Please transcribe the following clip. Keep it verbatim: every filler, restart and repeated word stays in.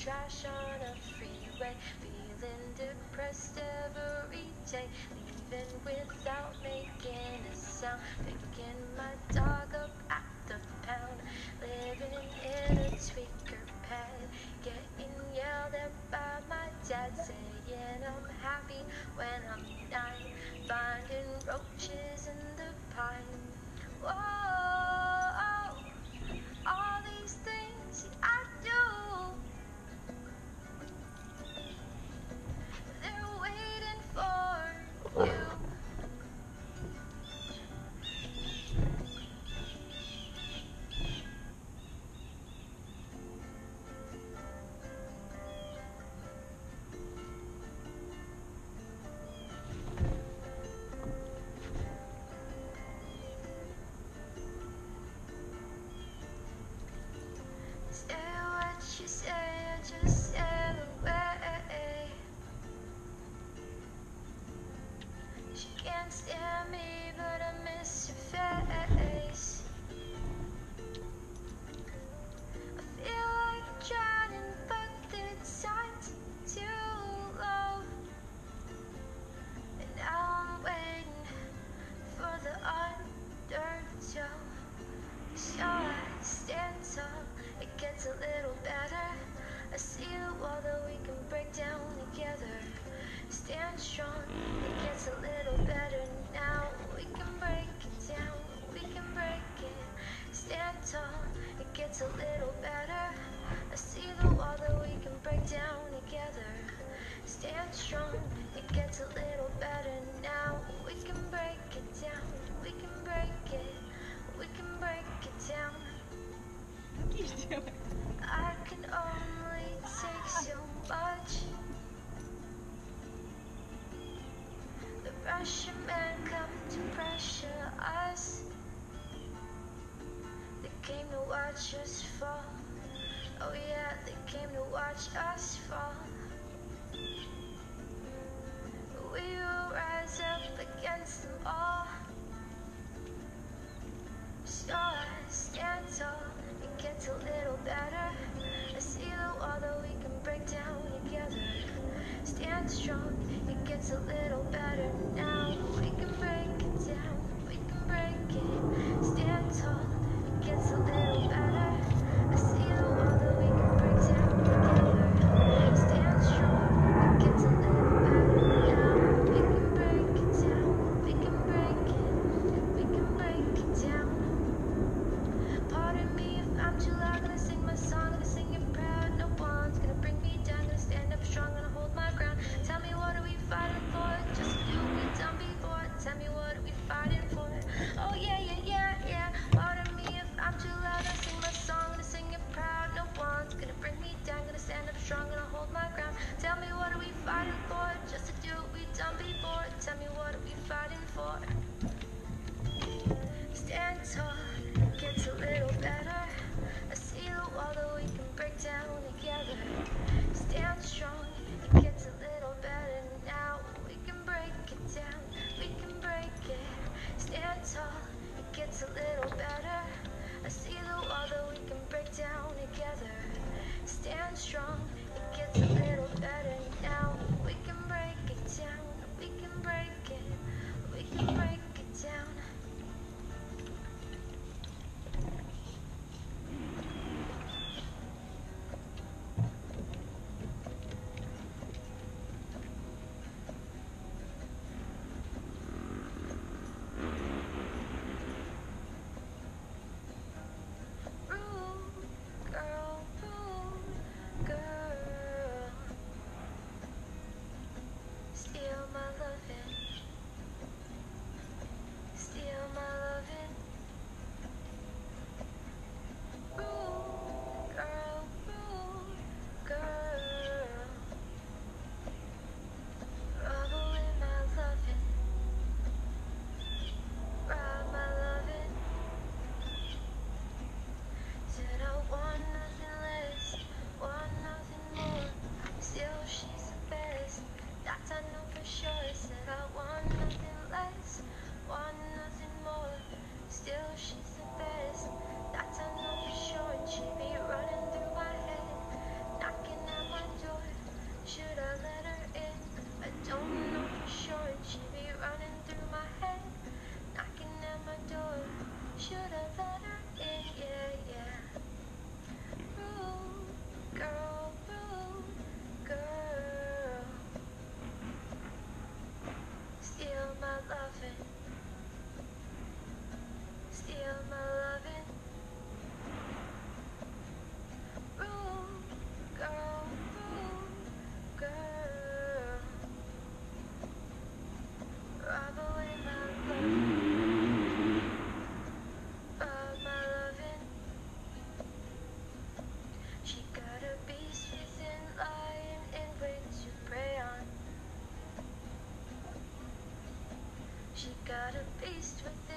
trash on a freeway, feeling depressed every day, leaving without making a sound, picking my dog up at the pound, living in a tweaker pad, getting yelled at by my dad, saying I'm happy when I'm not, finding roaches in the pine. Whoa, all these things I do, they're waiting for you. Say what you say, I just sail away. She can't stand me, but I miss her face. I feel like drowning, but the tide's too low. And now I'm waiting for the undertow. So I stand tall, it gets a little better. I see the wall that we can break down together. Stand strong, it gets a little better now. We can break it down, we can break it. Stand tall, it gets a little better. I see the wall that we can break down together. Stand strong, it gets a little better now. We can break it down, we can break it. We can break it down. I can only take so much. The Russian man come to pressure us. They came to watch us fall. Oh yeah, they came to watch us fall. We will rise up against them all. So I stand tall, it gets a little better. I see the wall that we can break down together. Stand strong, it gets a little better now. We can break it down, we can break it. Stand tall, it gets a little better. I see the wall that we can break down together. Stand strong, it gets a little better now. We can break it down, we can break it. We can break it down. Pardon me if I'm too loud, gonna sing my song, gonna sing it proud. No one's gonna bring me down, gonna stand up strong, gonna hold my ground. Tell me what are we fighting for? Just to do what we've done before. Tell me what are we fighting for? Oh yeah, yeah, yeah, yeah. Pardon me if I'm too loud, gonna sing my song, gonna sing it proud. No one's gonna bring me down, gonna stand up strong, gonna hold my ground. Tell me what are we fighting for? Just to do what we've done before. Tell me what are we fighting for? Stand tall, it gets a little better. I see the wall that we can break down together. Stand strong, it gets a little better now. We can break it down, we can break it. Stand tall, it gets a little better. I see the wall that we can break down together. Stand strong, it gets a little better now. We can break it down, we can break it. We can break it down. She got a beast within.